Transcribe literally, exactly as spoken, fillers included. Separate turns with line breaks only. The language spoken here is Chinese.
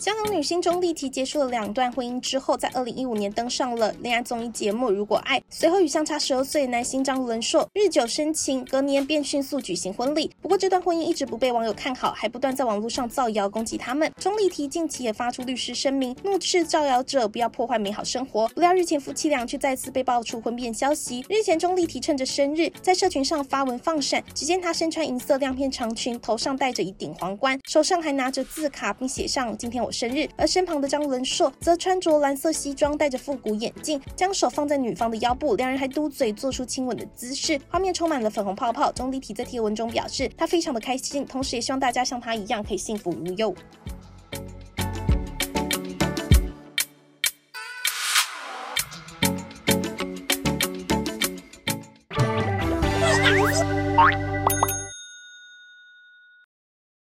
香港女星钟丽缇结束了两段婚姻之后，在二零一五年登上了恋爱综艺节目《如果爱》，随后与相差十二岁的男星张伦硕日久生情，隔年便迅速举行婚礼。不过这段婚姻一直不被网友看好，还不断在网络上造谣攻击他们。钟丽缇近期也发出律师声明，怒斥造谣者不要破坏美好生活。不料日前夫妻俩却再次被爆出婚变消息。日前钟丽缇趁着生日在社群上发文放闪，只见她身穿银色亮片长裙，头上戴着一顶皇冠，手上还拿着字卡，并写上今天我生日。而身旁的张伦硕则穿着蓝色西装，戴着复古眼镜，将手放在女方的腰部，两人还嘟嘴做出亲吻的姿势，画面充满了粉红泡泡。钟丽缇在贴文中表示，她非常的开心，同时也希望大家像她一样可以幸福无忧。